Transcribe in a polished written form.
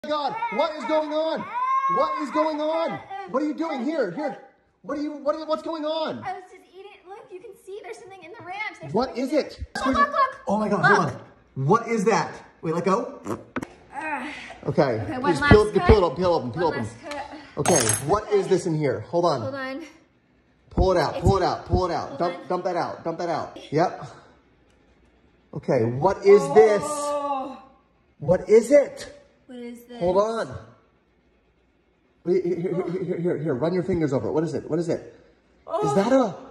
God, what is going on? What is going on? What are you doing here? What's going on? I was just eating. Look, you can see there's something in the ranch. What is it? Look. Oh my God, hold on. What is that? Wait, let go. Okay. Okay, one Just last peel cut. it open. Okay, what is this in here? Hold on. Hold on. Pull it out. Dump that out. Yep. Okay, what is this? What is it? What is this? Hold on. Here, run your fingers over it. What is it? Is that a...